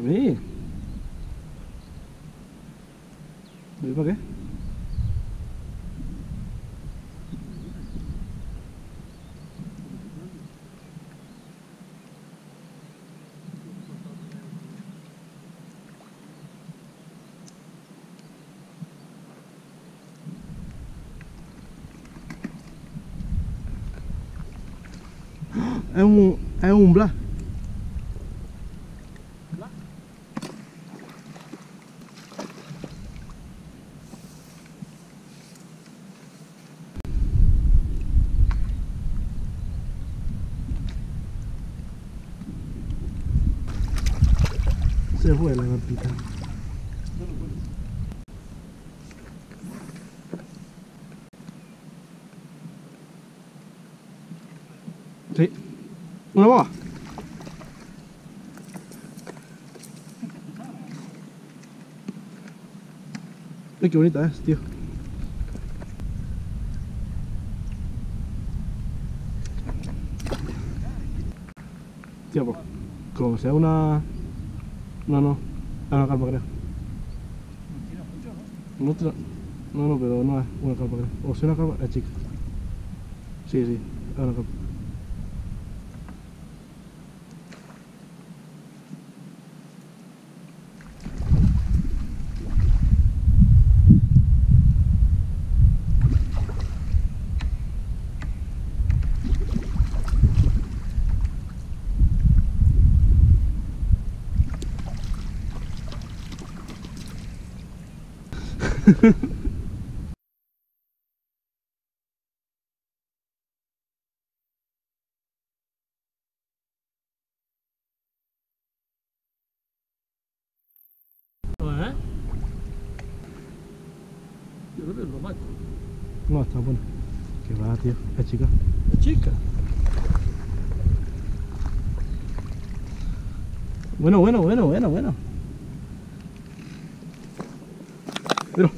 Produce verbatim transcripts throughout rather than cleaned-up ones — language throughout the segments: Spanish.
Sí. ¿Y para qué? Es un, es un blas. Se fue la gatita. Sí. Una boa. Ay, qué bonita es, tío. Tío, pues, como sea una... No, no, es una carpa, creo. No, tira... no, no, pero no es una carpa, creo. O sea, una carpa, es chica. Sí, sí, es una carpa. ¿Eh? Yo creo que es lo macho. No, está buena. Que va, tío, es chica. ¿Es chica? Bueno, bueno, bueno, bueno, bueno. Mira.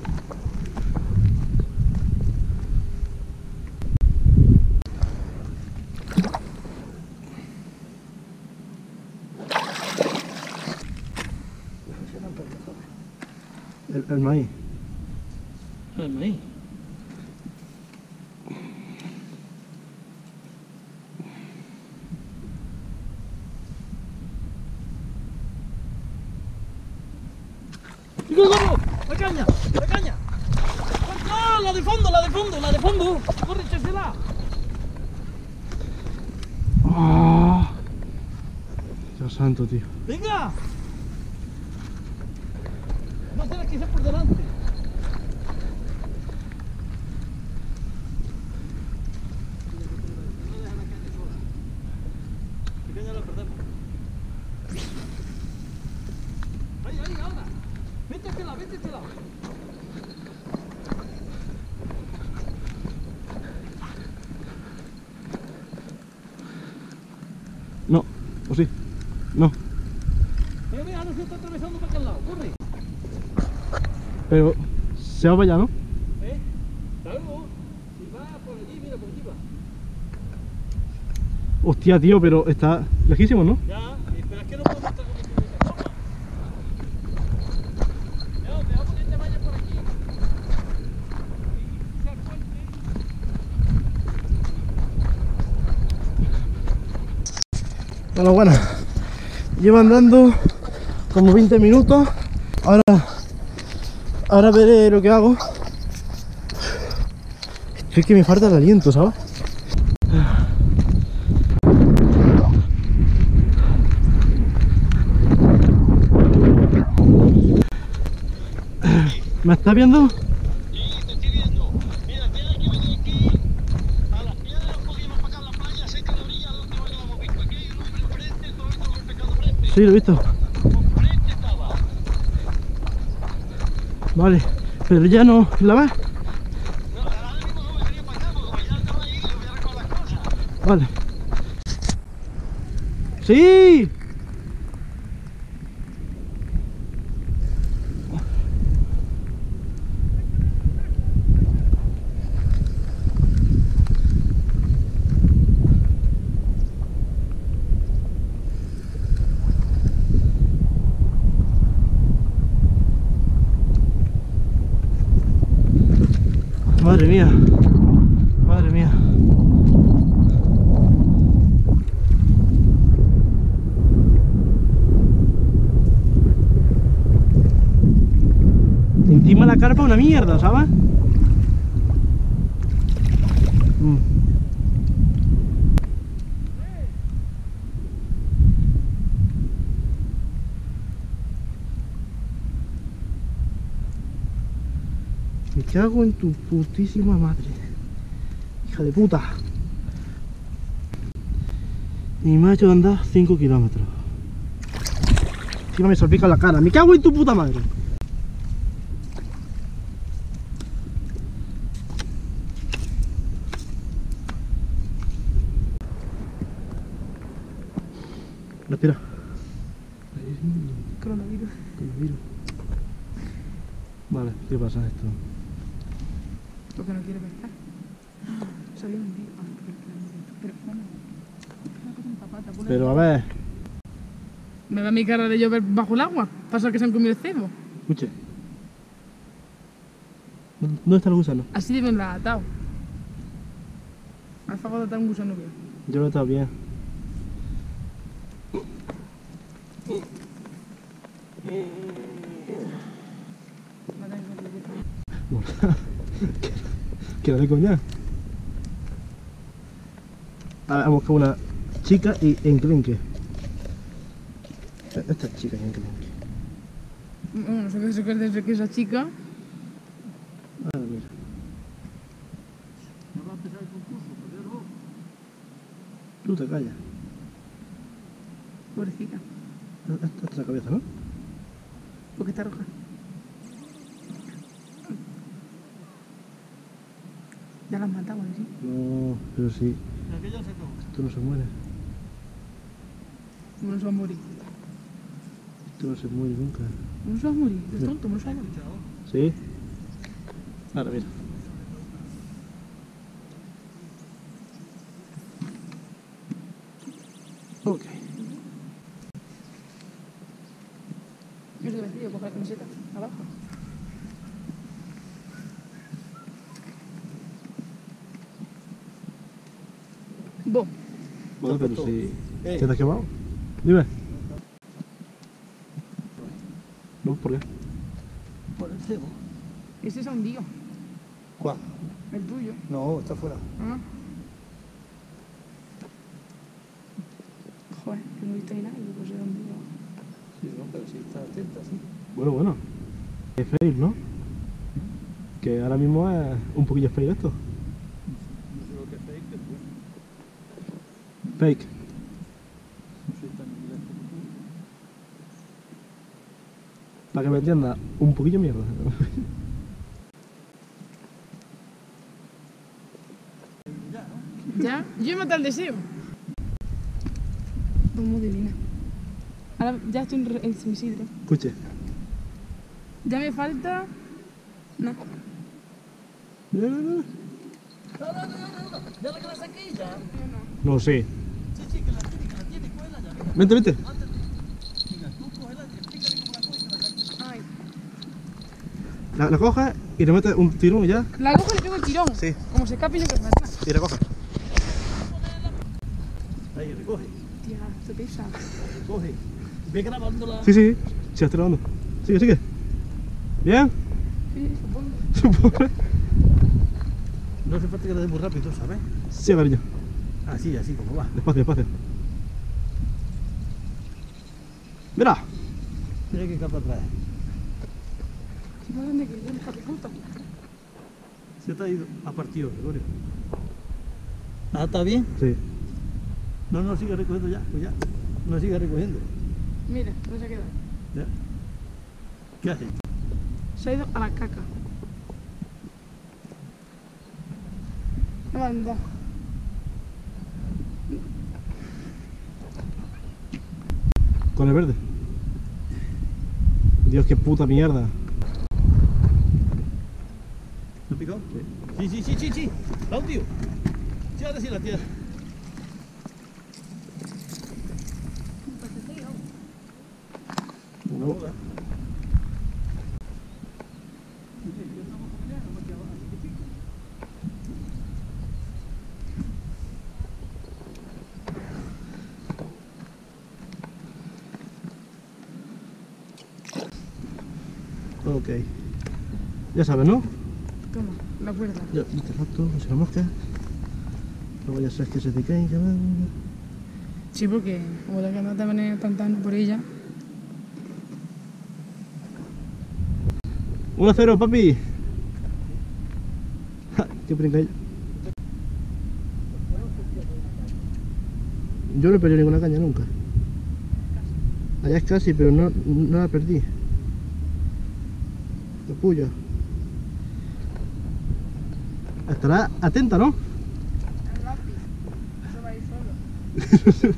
El, el maíz. El maíz. ¡Chico, gordo! ¡La caña! ¡La caña! ¡Ah, la de fondo, la de fondo, la de fondo! ¡Corre, échasela! ¡Ah! Dios santo, tío. ¡Venga! No será que sea por delante. No deja la caña sola. La caña la perdemos. ¡Ahí, ahí, ahora! ¡Métetela, métetela! No, o sí. No. Mira, mira, ahora se está atravesando para aquel lado. ¡Corre! Pero se va para allá, ¿no? ¿Eh? Claro. Si va por allí, mira, por aquí va. Hostia, tío, pero está lejísimo, ¿no? Ya, pero es que no puedo estar con mi toma. No, te vamos a que te vayas por aquí. Y sea el puente. Bueno, bueno. Llevo andando como veinte minutos. Ahora, ahora veré lo que hago. Estoy que me falta el aliento, ¿sabes? ¿Me estás viendo? Sí, te estoy viendo. Mira, tienes que venir aquí a las piedras un poquito más para acá en la playa, cerca de la orilla, la última que lo hemos visto. Aquí hay un hombre enfrente, todo esto con el pescado frente. Sí, lo he visto. Frente estaba. Vale, pero ya no la ves. No, ahora mismo no me venía para acá, porque mañana estaba ahí y le voy a recoger las cosas. Vale. ¡Sí! Madre mía. Madre mía. Encima la carpa una mierda, ¿sabes? Mm. Me cago en tu putísima madre. Hija de puta. Y me ha hecho andar cinco kilómetros. Encima me salpica la cara. Me cago en tu puta madre. Respira. Coronavirus. Coronavirus. Vale, ¿qué pasa esto? Porque no quiere pescar. Salió un día. Ah, pero bueno. Una cosa en papata, ponle- Pero a ver, Me da mi cara de llover bajo el agua. Pasa que se han comido el cebo. escuche. ¿Dónde está el gusano? Así deben la atado. Al favor de atar un gusano bien. Yo lo he estado bien. Que no de coña. Ahora vamos con una chica y enclenque. Esta chica y enclenque. Bueno, no sé qué se cree de que esa chica. Ah, mira. Tú te callas. Pobrecita. Esta es la cabeza, ¿no? Porque está roja. Ya la has matado, ¿sí? No, pero sí. Esto no se muere. No se va a morir. Esto no se muere nunca. No se va a morir. Es tonto, no se va a morir. ¿Sí? Ahora mira. Ok. Es divertido coger la camiseta abajo. Bo. Bueno, pero si... ¿Te has quemado? Dime. No, ¿por qué? Por el cebo. Ese es un lío. ¿Cuál? El tuyo. No, está fuera. Ah. Joder, que no he visto ni nada. Yo pues era un lío. Sí, no, pero sí está atenta, sí. Bueno, bueno. Es fail, ¿no? Que ahora mismo es un poquillo fail esto. No sé lo que es fake, pero bueno. Fake. No soy tan evidente como tú. Para que me entiendas, un poquillo mierda. ¿Ya? Yo he matado el deseo. Como divina. Ahora ya estoy en re- en San Isidro. Escuche. Ya me falta... No. No, no, no. No sé. Sí, sí, que la tiene, que la tiene, cógela ya. Venga, Vente, vente. venga, tú cógela y explícale cómo la coges y la sacas. Ay. La, la coges y le metes un tirón y ya. La cojo y le pego el tirón. Sí. Como se escape y no que me atrás. Y la coges. Ahí, recoge, Tía, se pesa. recoge. Ve grabándola. Sí, sí. Sí, estoy grabando. Sigue, sigue. ¿Bien? Sí, supongo. Supongo. No hace falta que la des muy rápido, ¿sabes? Sí, cariño. Así, así como va. Despacio, despacio. Mira. Mira qué capa trae. ¿Qué más grande que yo, hija de puta? Se te ha ido. Ha partido, Gregorio. Ah, ¿está bien? Sí. No, no, sigue recogiendo ya, pues ya. No sigue recogiendo. Mira, no se ha quedado. Ya. ¿Qué hace? Se ha ido a la caca. Anda. Con el verde. Dios, qué puta mierda. ¿Lo picó? Sí, sí, sí, sí, sí. La un tío. Sí, ahora sí la tierra. No. Ok. Ya sabes, ¿no? Toma, la cuerda. Ya, este rato, no se la mosca. Luego ya sabes que se te caiga. Sí, porque como la que andaba en el pantano por ella. uno a cero, papi. Ja, qué pringa. Yo no he perdido ninguna caña nunca. Allá es casi, pero no, no la perdí. Capullo. Estará atenta, ¿no? El lápiz. Eso va a ir solo.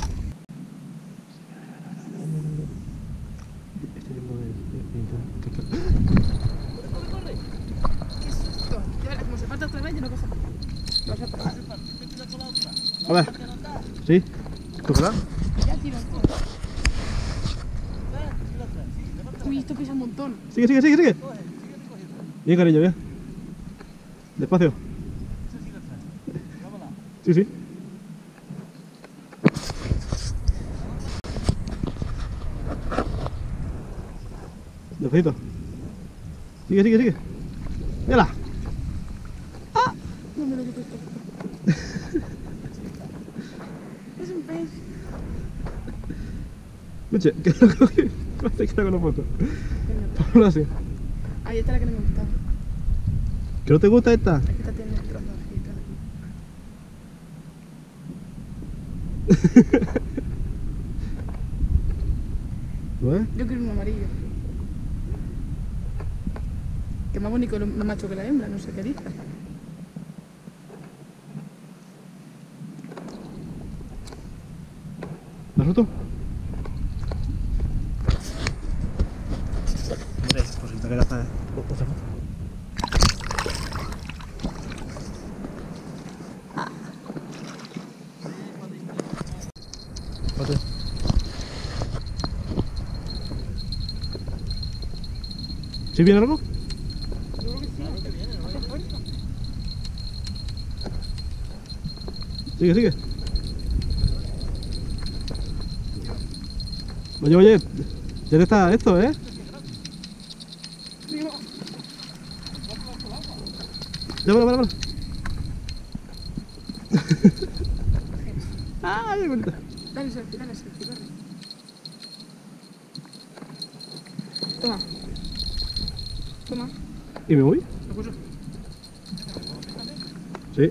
¡Qué susto! Ya verás, como se falta otra vez, yo no cojo. Lo vas a pasar. A ver. ¿Sí? ¿Tocará? Ya tiro todo. Uy, esto pesa un montón. Sigue, sigue, sigue, sigue. Bien, cariño, bien. Despacio. Sí, sí. Despacito. Sigue, sigue, sigue. ¡Mírala! No me lo quito esto. Es un pez. Escuche, que lo cogí. Te queda con la foto. Ponlo así. Ahí está la que no me gustaba. ¿Que no te gusta esta? Es que esta tiene el trozo de ¿Lo ves? Yo quiero un amarillo. Que más bonito lo más macho que la hembra, no sé qué dice. ¿La has roto? Hombre, pues si te quedas otra foto. Espérate. ¿Sí viene algo? Yo creo que sí. Hace fuerza. Sigue, sigue. Oye, oye, ya te está esto, ¿eh? Digo, Ya, para, para, para. ¡Ah, qué bonita! dale selfie, dale selfie, dale. Toma. Toma. ¿Y me voy? Lo puso. Sí.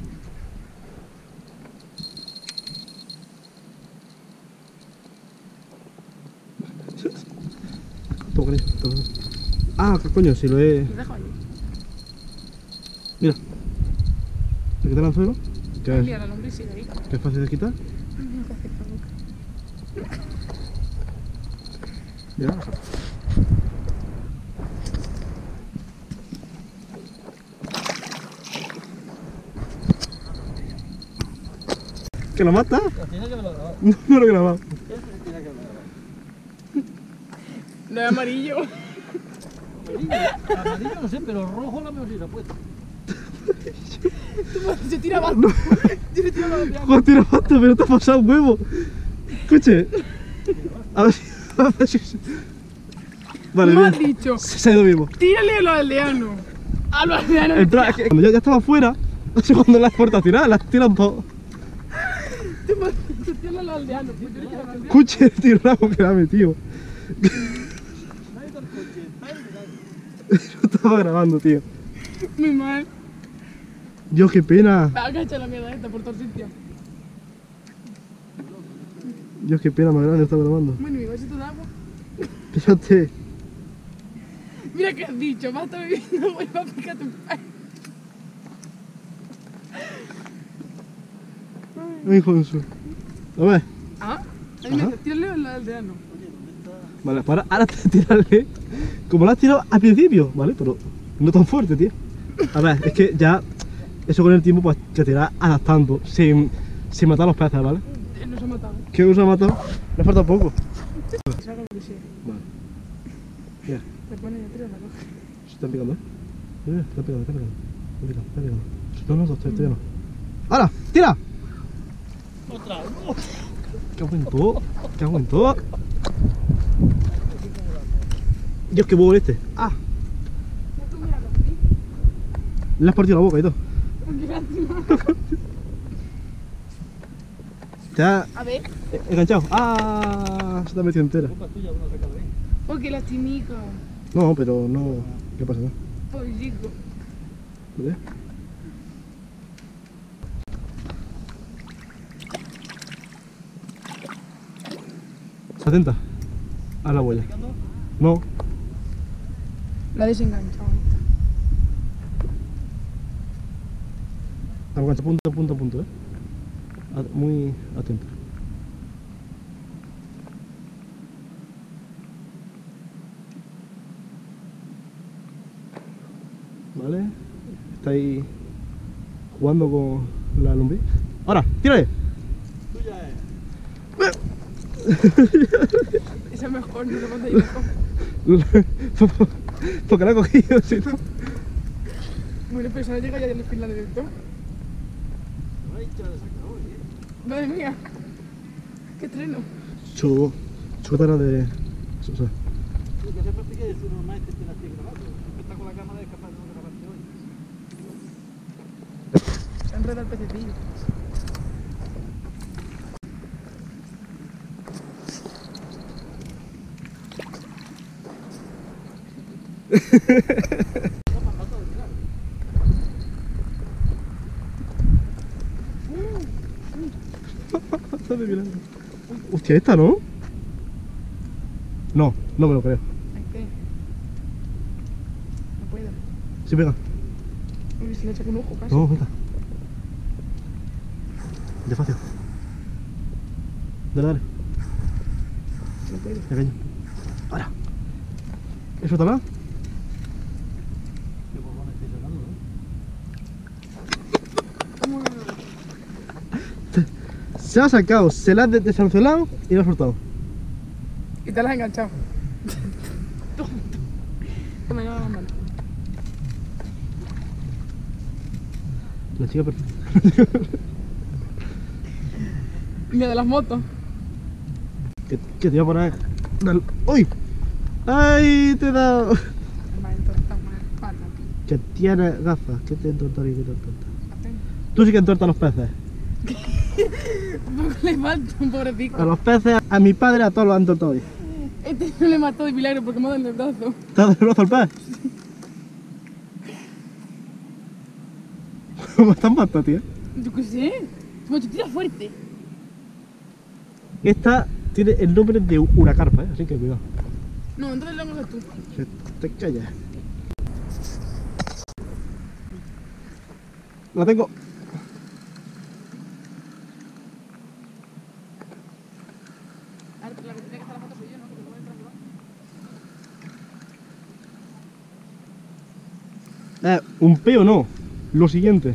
Toma, cariño, toma. Ah, qué coño, si lo he... Lo dejo ahí. Mira. ¿Le quitas el anzuelo? Que es, Mira, la lombriz sigue ahí. que es fácil de quitar. Mira qué hace esta boca. Mira. ¿Que lo mata? Tiene que haberlo grabado. No, no lo he grabado. Tiene que haberlo grabado. No es amarillo. Amarillo, amarillo no sé, pero rojo la mejor sí la puesto. Se tira abajo. Yo le tiro la boca. Joder, tira pasta, pero te ha pasado un huevo. Escuche. A ver si... A ver si... Vale, Me has bien. dicho, Se ha ido vivo. tírale a los aldeanos. A los aldeanos. En plan, es que cuando ya, ya estaba fuera, así cuando las puertas tiradas, las tiran todo. Tú tírale a los aldeanos. Pues yo le quiero a los aldeanos. Escuche el tirado que la ha metido. Yo estaba grabando, tío. Muy mal. Dios, qué pena. Va a cachar la mierda esta por todo sitio. Dios, qué pena más grande estaba grabando. Bueno, mi vasito de agua. Fíjate. Mira que has dicho, va a estar bebiendo agua y va a picar tu padre. Ay, hijo de su. A ver. Ah, ahí me tírale a los aldeanos. Vale, para ahora te tirarle como lo has tirado al principio, ¿vale? Pero no tan fuerte, tío. A ver, es que ya eso con el tiempo pues que te irás adaptando sin, sin matar a los peces, ¿vale? Él nos ha matado. ¿Qué os ha matado? Le falta poco. Que salga lo que sea. Vale. Mira, Le pone ya tres a la coja. se están picando, ¿eh? Mira, está picando, está picando. Está picando, está picando. No, no, estoy, estoy no. ¡Hala! ¡Tira! Otra. ¿Qué hago en todo? ¿Qué hago en todo? Dios, qué bobo este. Ah, No, tú míralo, ¿sí? le has partido la boca y todo. Qué lástima. Te ha A ver. eh, enganchado. Ah, se te ha metido entera. Culpa tuya, uno saca de ahí. Oh, qué lastimica. No, pero no. ¿Qué pasa? No? Pobrecico. ¿Vale? Atenta a la huella. No, La ha desenganchado. engancha punto, punto, punto, eh. A- Muy atenta. Vale, está ahí jugando con la lombriz. Ahora, tírale. Tuya es. Esa es mejor, no se puede ir mejor. Porque la ha cogido, si no. Bueno, pero si no llega ya en el final directo. Ay, que la de sacar hoy, eh. Madre mía. Qué treno. Su, su cara de. O sea, Lo que siempre expliqué es uno más que tiene aquí grabado. Siempre está con la cámara es capaz de no grabarte hoy. Se enreda el pececillo. está debilando. Hostia, esta, ¿no? No, no me lo creo. Ay, ¿qué? No puedo. Sí, pega. Uy, se le echa con un ojo casi. No, venga. Despacio. Dale, dale. No puedo. Pequeño. Ahora. ¿Eso está mal? ¿Qué cojones estoy sacando, eh? ¿Cómo no? Se ha sacado, se la ha de- desancelado y lo ha soltado. Y te la has enganchado. Toma, lleva las manos. La chica perfecta. Mira, de las motos. Que, que te iba a poner. Dale. ¡Uy! ¡Ay! Te he dado. Vale, entonces está mal. Vale, Que tiene gafas. Que te entorta y que te entorta. apenas. Tú sí que entortas a los peces. Un poco le falta, un pobrecito. A los peces, a mi padre, a todos los han entortado hoy. Este no le mató de milagro porque me ha dado en el brazo. ¿Te has dado el brazo al pez? ¿Cómo estás matando, tío? Yo qué sé. Se me ha hecho tira fuerte. Esta tiene el nombre de una carpa, ¿eh? Así que cuidado. No, entonces lo hagas tú. Se te callas. La tengo. A ver, la que tiene que hacer la foto soy yo, ¿no? Porque no me entra arriba. Eh, un peo no. Lo siguiente.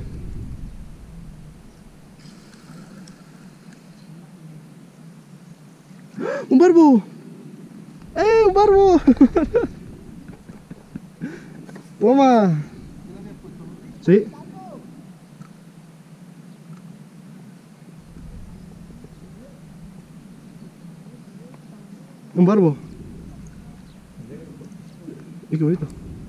¡Ah! ¡Un barbo! ¡Eh! ¡Un barbo! ¡Toma! Sí. Un barbo. Y qué bonito.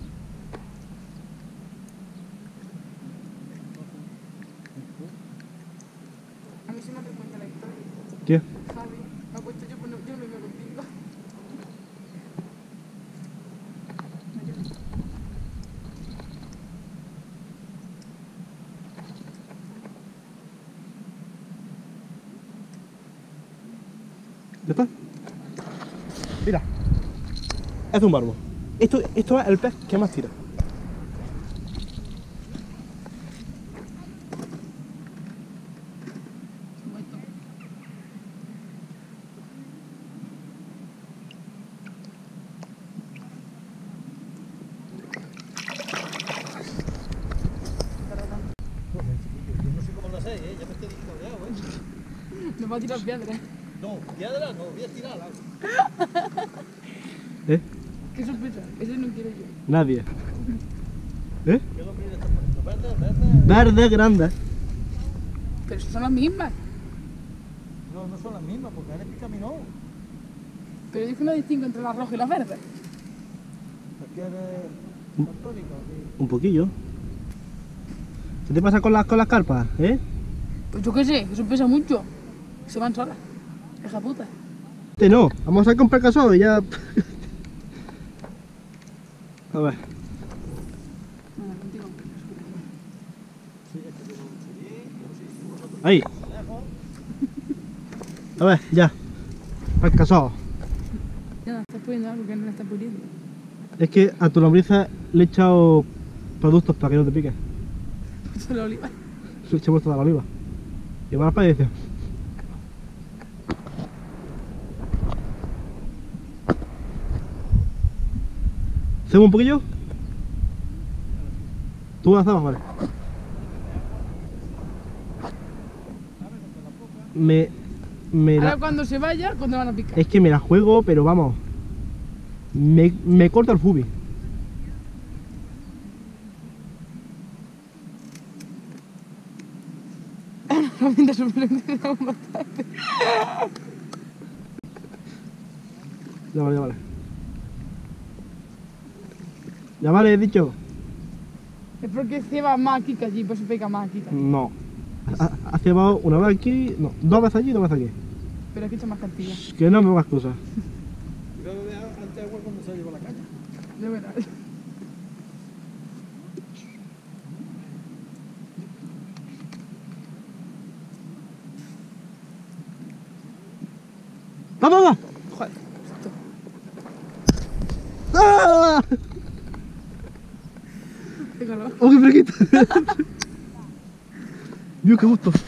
A mí se me hace cuenta la historia. ¿Qué? Javi, me ha puesto yo, pues no, yo no me veo contigo. ¿Ya está? Mira. Es un barbo. Esto, esto es el pez que más tira. Muerto. Yo no sé cómo lo hacéis, ¿eh? Ya me estoy discodeado, ¿eh? Nos va a tirar piedras. No, piedra no, voy a tirarla. ¿Eh? Qué sorpresa. Ese no quiero yo. Nadie. ¿Eh? ¿Qué nombre le estás poniendo? Verde, verde. Verde grande. Pero son las mismas. No, no son las mismas, porque él es picamino. Pero yo es que no distingo entre las rojas y las verdes. ¿Quieres Un- católico? Un poquillo. ¿Qué te pasa con las, con las carpas, eh? Pues yo qué sé, eso pesa mucho. Se van solas. Hija puta. Este no, vamos a comprar caso y ya. A ver, Nada, contigo. ahí. A ver, ya. Al caso. Ya, estás poniendo algo que no le estás poniendo. Es que a tu lombriza le he echado productos para que no te pique. Eso es la oliva. Le he puesto de la oliva. Y va a aparecer. ¿Hacemos un poquillo? ¿Tú avanzabas? Vale. Me... Me Ahora la, cuando se vaya, cuando van a picar. es que me la juego, pero vamos. Me, me corta el fubi. Mientras simplemente damos bastante. Ya vale, ya vale. Ya vale, he dicho. Es porque ceba más aquí que allí, por eso pica más aquí. que allí. No. Ha, ha cebado una vez aquí, no, dos veces allí y dos veces aquí. Pero aquí echa más cantidad. Que no me hagas cosas. Cuidado de ante agua cuando se lleva la caña. De verdad. ¡Va, va, va! Joder, esto. ¡Ah! Déjalo. ¡Oh, qué fresquito! Dios, qué gusto.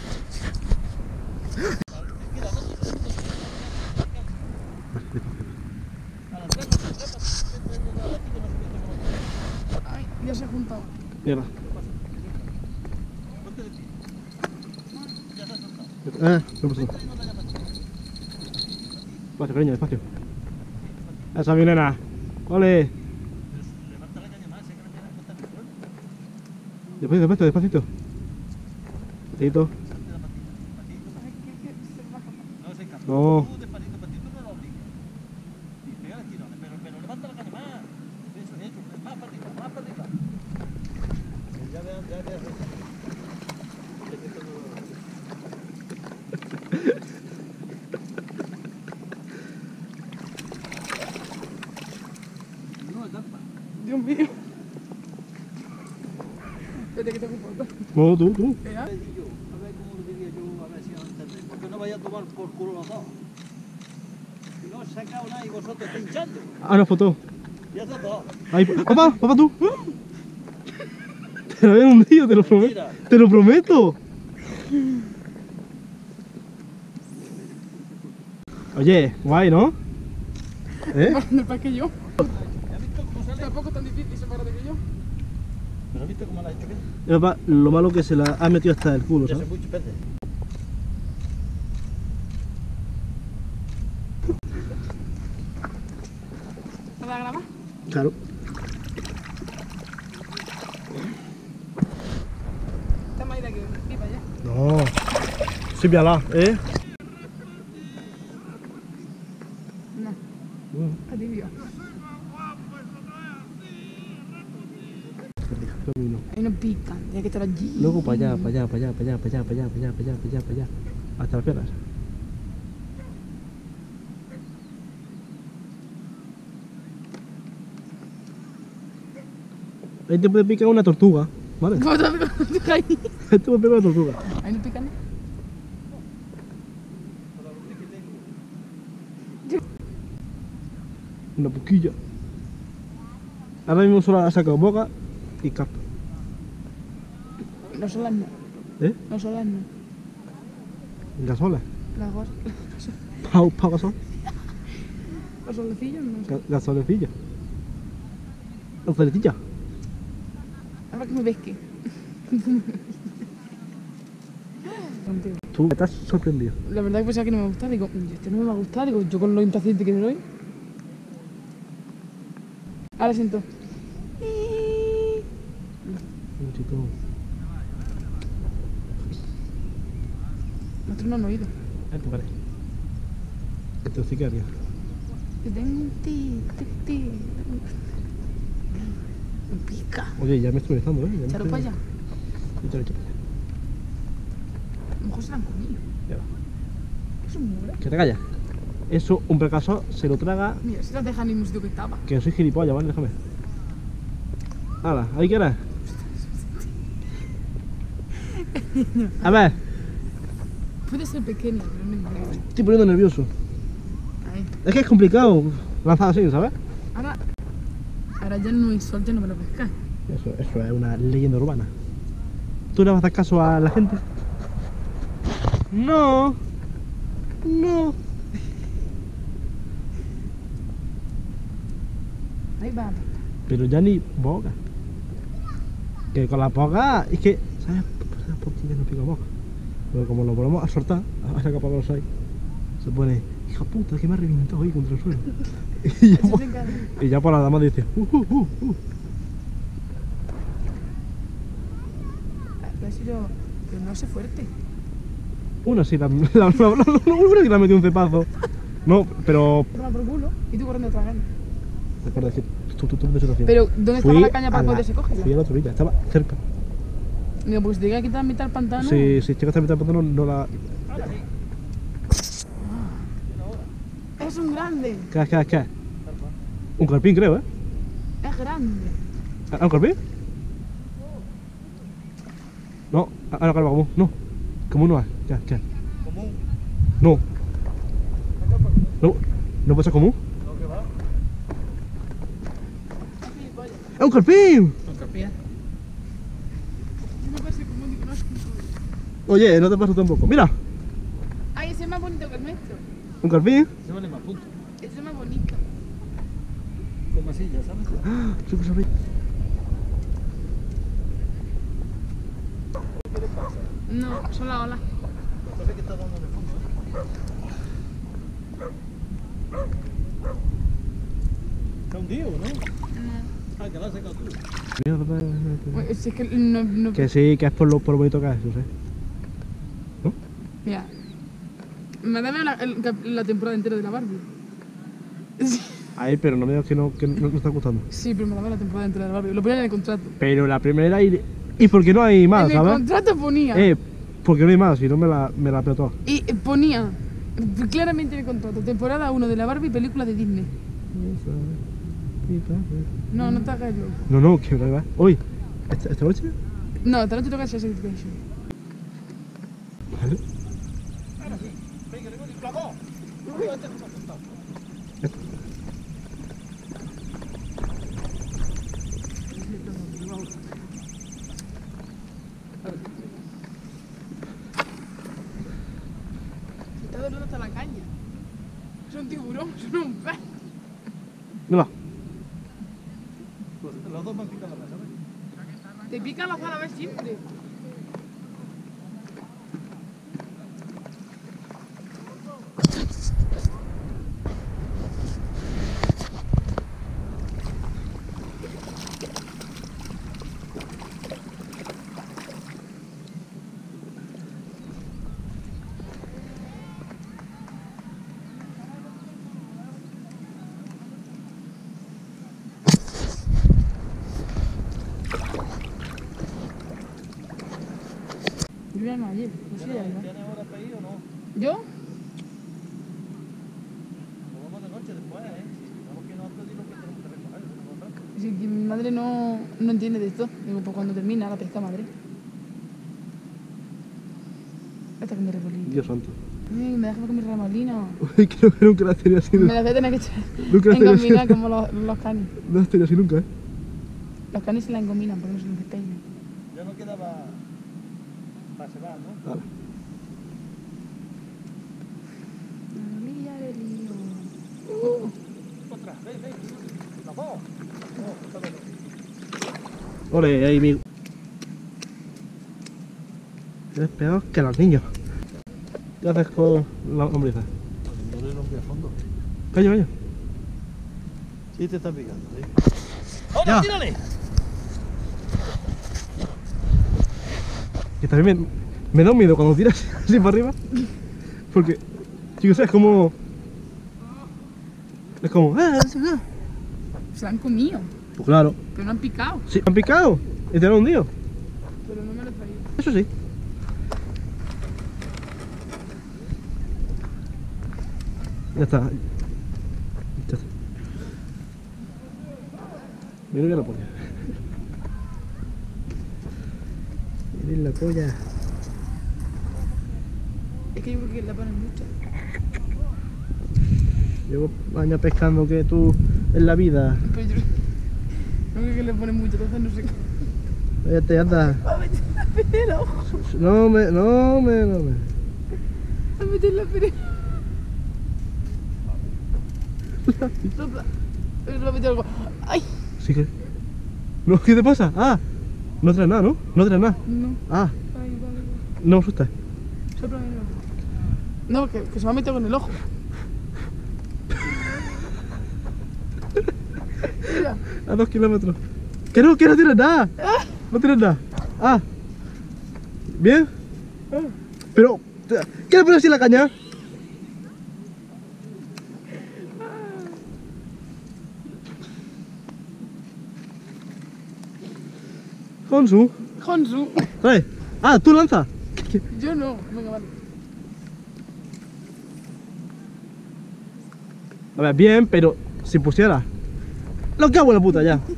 Ay, ya se ha juntado. Mierda. Eh, ¿qué pasó? Despacio, cariño, despacio. Esa mi nena. ¡Ole! Levanta la caña más, sé que no tienes cuenta en el suelo. Despacito, despacito, despacito. Despacito. Ay, que, que se baja. No se escapa. No. Tú despacito, despacito, no lo obligues. Y pega el tirón, pero, pero levanta la caña más. Eso, eso, más para arriba, más para arriba. Ya vean, ya vean. No, escapa. Dios mío. Espérate que te ocupo. No, tú, tú. ¿Ya? A ver cómo lo diría yo, a ver si lo entendéis. Porque no vaya a tomar por culo los dos. Si no os saca nada y vosotros estáis hinchando. Ah, una foto. Ya está todo. Ahí, papá, papá, tú. Te lo había hundido, te lo prometo. Mira. Te lo prometo. Oye, guay, ¿no? ¿Eh? No es más que yo. ¿Has visto cómo sale? Tampoco es tan difícil separarte que yo. ¿Pero has visto cómo la ha hecho bien? Eh, papá, lo malo que se la ha metido hasta el culo, Ya se ¿sabes? muchos peces. ¿Vas a grabar? Claro. Está más ida que pipa ya. No. Sí, mírala, ¿eh? No, Mm, a tibio. camino. Ahí no pican, tiene que estar allí. Luego para allá, para allá, para allá, para allá, para allá, para allá, para allá, para allá, para allá, para allá. Hasta las piernas. Ahí te puede picar una tortuga, ¿vale? ¿Cómo te pican ahí? Ahí te puede picar una tortuga. Ahí no pican. Una poquilla. Ahora mismo solo ha sacado boca y carpa. Los solas no. ¿Eh? Los solas no. Gasola. Las gos... Pau, pau, gasol. Los solecillos no sé. Ga- Gasolecilla. Gasolecilla. Ahora que me ves que. Contigo. Tú me estás sorprendido. La verdad que pensaba que no me gustaba. Digo, "Mm, este no me va a gustar. Digo, yo con lo impaciente que soy. Ahora siento. Un chico. Nosotros no han oído. Ahí te parece. Que te hocicaria. Que tengo un ti, ti, ti. Me pica. Oye, ya me estoy molestando, ¿eh? Ya me Échalo estoy- para allá. Échalo, échalo. A lo mejor se la han comido. Ya va. Es un mugre. Que te callas. Eso, un fracaso, se lo traga. Mira, si las dejan en el mismo sitio que estaba. Que soy gilipollas, ¿vale? Déjame. Hala, ahí quieres. A ver, Puede ser pequeño, pero no es grande. estoy poniendo nervioso. Ahí. Es que es complicado lanzar así, ¿sabes? Ahora, ahora ya no hay sol, ya no me lo pescar. Eso, eso es una leyenda urbana. ¿Tú le vas a dar caso a la gente? No. No. Ahí va. Pero ya ni boca. Que con la boca es que, ¿sabes? ¿Sabes por qué ya no pica boca? Porque como lo volvemos a soltar, a la capa de los ahí, se pone, hija puta, que me ha reventado ahí contra el suelo. y, ya, Eso por- se encarga. y ya por la dama dice, uh, uh, uh, uh. Pero ha sido. Pero no sé fuerte. Una sí, la, la, la, la, la- una que le ha metido un cepazo. No, pero. Toma por culo. Y tú corriendo atrás. Recuerda decir, tú, tú, tú de situación. Pero, ¿dónde Fui estaba la caña para a la- poderse cogerla? Fui a la otra orilla, estaba cerca. Digo, pues te diga que te mitad el pantano. Si, si llegaste a mitad del pantano, no la. Es un grande. ¿Qué es? ¿Qué es? ¿Qué es? Un carpín, creo, ¿eh? Es grande. ¿Ah, un carpín? No, ahora calma, común. No. Común no es. ¿Qué es? ¿Qué es? Común. No. No. ¿No puede ser común? No, que va. ¡Es un carpín! Con capilla. No puede ser como digo, no es como. Oye, no te paso tampoco. ¡Mira! Ay, ese es más bonito que el nuestro. Un carpín. Se vale más puntos. Ese es más bonito. Con masilla, ¿sabes? ¡Ah! Sí, pues, ¿sabéis? ¿Qué le pasa? No, son las olas. Parece que está dando en el fondo, ¿eh? ¿Está hundido, no? No. Ah, que la has sacado tú. Uy, si es que no, no. Que sí, que es por lo, por lo bonito que es, yo sé. ¿No? Mira. Me da la, el cap- la temporada entera de la Barbie. Sí, Ay, pero no me digas que no, que no, no está gustando. sí, pero me da la temporada entera de la Barbie. Lo ponía en el contrato. Pero la primera y. ¿Y por qué no hay más, en el sabes? contrato ponía. Eh, porque no hay más, si no me la, me la peo toda. Y ponía claramente en el contrato. Temporada uno de la Barbie, película de Disney. No, no te hagas loco. No, no, que va. Hoy, ¿esta, esta noche? No, esta noche toca Sex Education. Vale. Venga, le voy a clavó. Está doliendo hasta la caña. Es un tiburón, es un pez. Mira, Pues los dos me han picado la mesa, ¿sabes? Te pican los árabes siempre. Yo ya no ayer, no sé ya, ¿no? ¿Tienes hora para ir o no? ¿Yo? Nos vamos de noche después, ¿eh? Vamos que no antes de lo que tenemos que recoger. ¿No? Si que mi madre no, no entiende de esto. Digo, pues cuando termina la pesca, madre. Hasta que me revolí. Dios santo. Ay, me deja con mi ramalina. Uy, creo que nunca la has tenido así. Me las voy a tener que echar Nunca las tenía así. engominar como los, los canis. No las tenido así nunca, ¿eh? Los canis se la engominan porque no se los despeinan. Ya no quedaba para cebar, ¿no? Vale. La orilla del río. Otra, ven, ven. La voz. No, está bien. Ole, ahí, amigo. Eres peor que los niños. ¿Qué haces con la lombriza? No le rompe a fondo. Calla, calla. Sí, te está picando, ¿sí? Ya. ¡Ahora, tírale! Que también me, me da un miedo cuando tiras así para arriba. Porque, chicos, es como. Es como. Ah, ah, ah. Se la han comido. Pues claro, Pero no han picado. Sí, me han picado y te lo han hundido. Pero no me lo he traído. Eso sí. Ya está. Ya está. Mira que la polla. Mira la polla. Es que yo creo que la ponen mucho. Llevo años pescando que tú en la vida. Pero yo no creo que le ponen mucho, entonces no sé qué. Cállate, anda. Va a meter la pera en el ojo. No me, no me, no me. Va a meter la pera. Sopla. Pero lo metió algo. ¡Ay! Sí que. No, ¿qué te pasa? Ah, no traes nada, ¿no? No traes nada. No. Ah, Ay, vale, vale. no me asustas. Sopla en el ojo. No, que, que se me ha metido con el ojo. Mira. A dos kilómetros. Que no, que no tienes nada. No tienes nada. Ah. ¿Bien? Pero, ¿qué le pones así la caña? Honsu, Honsu. trae. Ah, tú lanza. Yo no. Venga, vale. A ver, bien, pero si pusiera. Lo que hago la puta ya.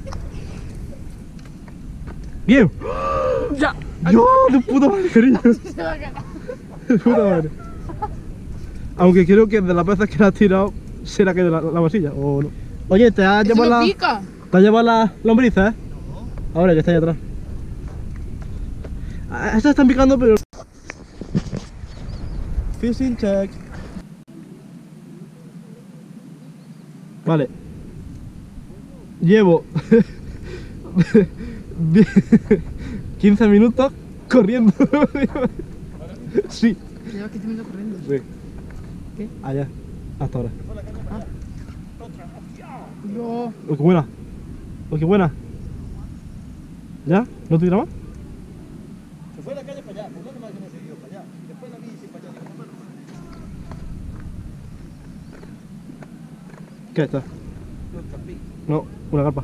Bien. Ya. Yo, de puta madre, cariño. Se va a ganar. De puta madre. Aunque creo que de las veces que la has tirado, será que de la, la vasilla, o no. Oye, te has Eso llevado me la. pica. Te has llevado la lombriza, ¿eh? Ahora que está ahí atrás. Ah, estas están picando, pero. Fishing check. Vale. Llevo quince minutos corriendo. Sí. Lleva quince minutos corriendo. Sí. ¿Qué? Allá. Hasta ahora. Yo. Oh, qué buena. Oh, qué buena. ¿Ya? ¿No te tira más? Se fue a la calle para allá, ¿por qué más que no siguió para allá? Después la vi y sí para allá. Digo, bueno, ¿Qué está? no, trampí. No, una carpa.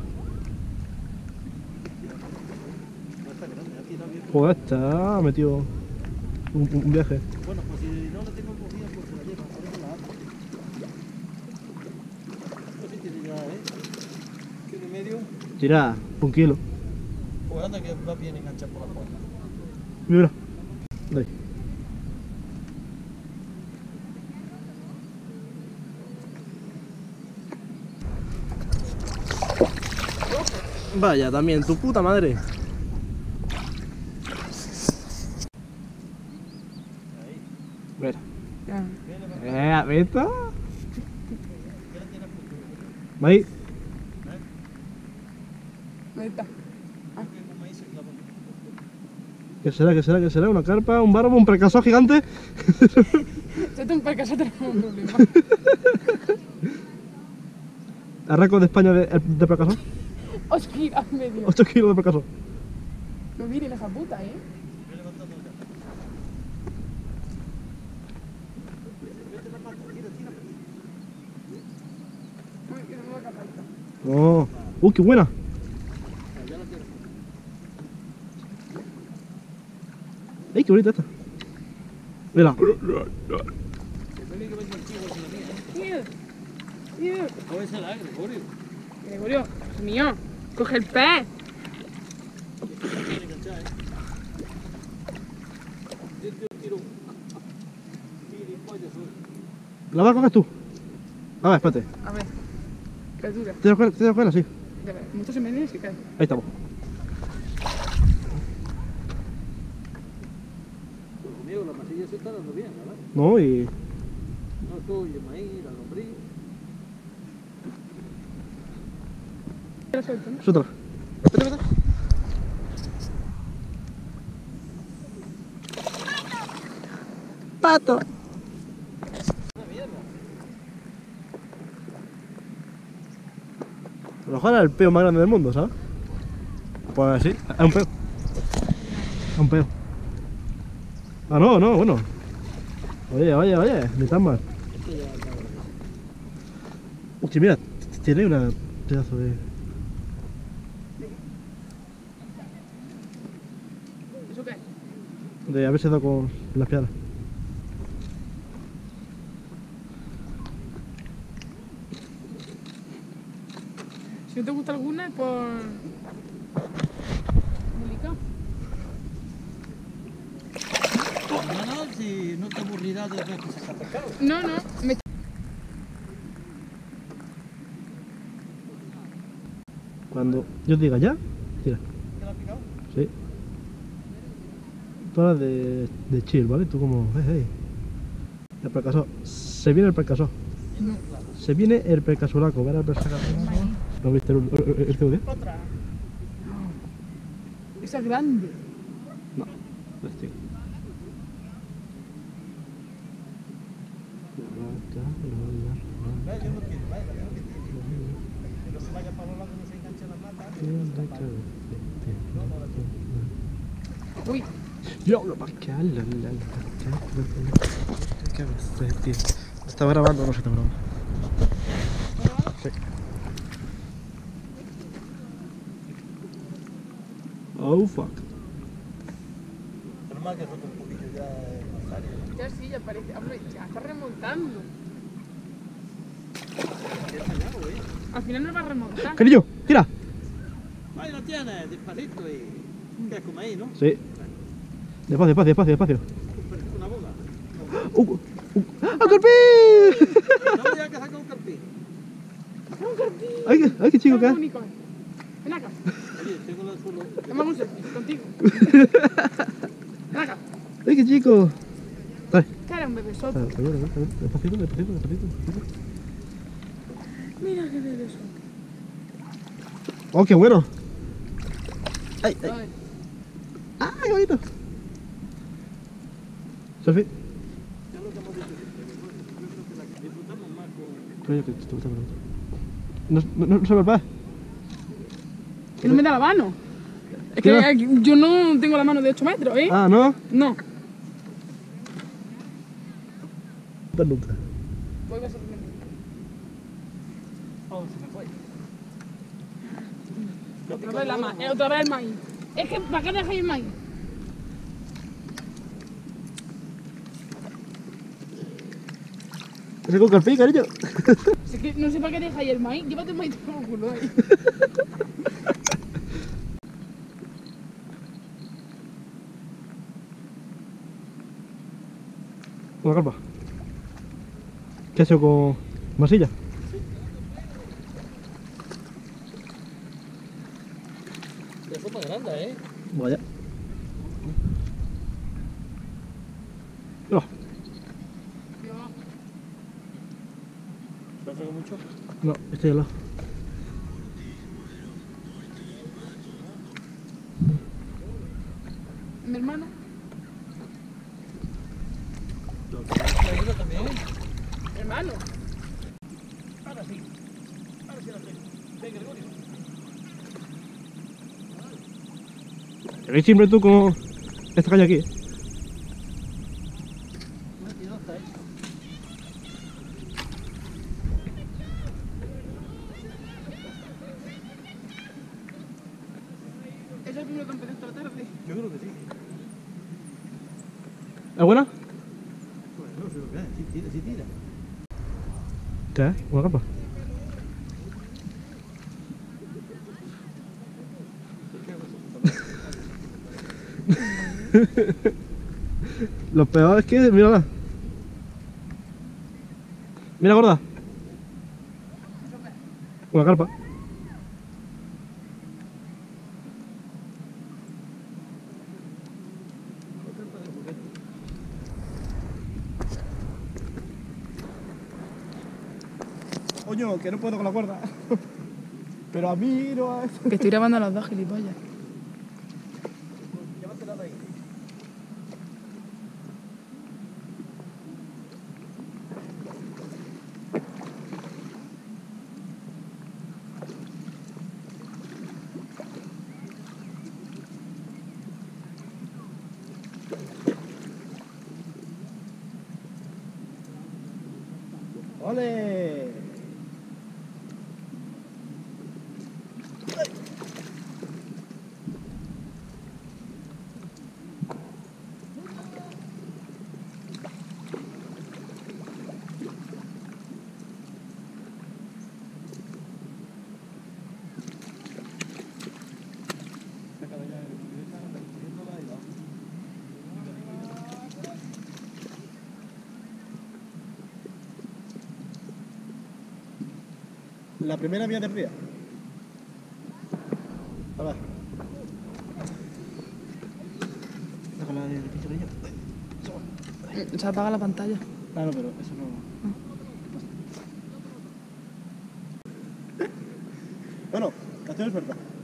No está grande, aquí la vi. Joder, está metido un, un- un viaje. Bueno, pues si no la tengo cogida, pues se la lleva, por eso la ato. Esto sí tiene ya, ¿eh? Kilo y medio. Tira, un kilo. Pues anda que va bien enganchado por la puerta. Mira. Ahí. Vaya, también, tu puta madre. Mira. Ya. Eh, ¿has visto? Ahí. Ahí está. ¿Qué será? ¿Qué será? ¿Qué será? ¿Una carpa? ¿Un barbo? ¿Un precasado gigante? Si te un percaso tenemos un problema. ¿Arranco de España de, de precasado? ocho kilos y medio. ocho kilos de precasado. No miren esa puta, ¿eh? Uy, que no me va a capar esta. Oh. ¡Uh, qué buena! ¡Ey, qué bonita esta! Mira. Mira, mira. No es el aire, Gregorio. Gregorio, es mío. Coge el pez. Tiene enganchada, ¿eh? Yo te tiro. Gilipollas, soy. ¿La vas a coger tú? A ver, espérate. A ver. Que dura. ¿Te das cuenta? ¿Te das cuenta? Sí. Ya ves, mucho se me viene y se cae. Ahí estamos. Pues conmigo la masilla se está dando bien, ¿verdad? No, y. No, tú y el maíz, la lombriz. Lo suelto, ¿no? Suéltala. Vete, vete. Pato. A lo mejor era el peo más grande del mundo, ¿sabes? Pues sí, es un peo. Es un peo. Ah, no, no, bueno. Oye, oye, oye, ni tan mal. Hostia, mira, t- tiene una pedazo de. De haberse dado con las piedras. Si no te gusta alguna es por... delicado. No, no, si no te aburrirás de ver que se está pescado. No, no, me... Cuando yo te diga ya, tira. ¿Te la has picado? Sí. Tú hablas de, de chill, ¿vale? Tú como, hey, hey. El percaso. Se viene el percaso. No. Se viene el percasolaco. ¿Ves el percasolaco? ¿No viste el, el, el C U D? Otra. Esa es grande. No. Este. Vaya, yo no quiero, vaya, vaya, que tiene. Que no se vaya para los lados, no se enganche las matas. Uy, Diablo, para que ala, la, la, ¿qué haces, tío? ¿Estaba grabando o no se está grabando? Sí. Oh, fuck. Pero más que roto un poquillo ya es más área. ya sí, ya parece. Hombre, ya está remontando. Ya está ya, güey. Al final no va a remontar. Cariño, tira. Ahí lo tienes, despacito y... ¿Qué es como ahí, no? Sí. Despacio, despacio, despacio, despacio. Parece una boda. ¡Uh! uh ¡Ah, carpí! No, ya que saca un carpín. ¡Ay, qué, ay, qué chico que Qué es! bonito, eh. Ven acá. Oye, tengo la suelo. Tomamos un selfie contigo. Ven acá. ¡Ay, qué chico! Dale. Que era un bebesote. Dale, dale, dale, dale. Despacito, despacito, despacito, despacito. Mira qué bebesote. ¡Oh, qué bueno! ¡Ay, ay! A ver. ¡Ah, qué bonito! Selfie. Ya lo que hemos dicho siempre, que bueno, yo creo que la que disfrutamos más con... Coño, que te gusta, me gusta. No, no, no se me va. Que no me da la mano. Es ¿Qué que va? eh, yo no tengo la mano de ocho metros, ¿eh? Ah, ¿no? No. No, nunca. Vuelve a sorprender. Oh, se me fue. Otra vez la maíz. Otra vez el maíz. Es que, ¿para qué dejáis el maíz? Ese con carpí, cariño. Es que no sé para qué dejáis el maíz. Llévate el maíz por el culo ahí. Una carpa. ¿Qué has hecho con masilla? Ya sopa grande, ¿eh? Vaya. No, ¿Te hace mucho? no, estoy al lado. Mi hermano. ¿Te ayuda también? Mi hermano. Ahora sí. Ahora sí la tengo. Ven, Gregorio. Te ves siempre tú con esta caña aquí. ¿eh? ¿Y dónde está, eh? Es el primero que empezó esta tarde. Yo creo que sí. ¿Es buena? Pues no sé lo que es. Sí tira, sí tira. ¿Qué es? ¿Una carpa? Lo peor es que, mírala. Mira, gorda. Una carpa. Coño, que no puedo con la cuerda. Pero a mí no es. Que estoy grabando a los dos, gilipollas. Llévatela de ahí. ¡Ole! La primera vía del día. A ver. Déjala de picadillo. Se apaga la pantalla. Claro, pero eso no. Bueno, canción es verdad.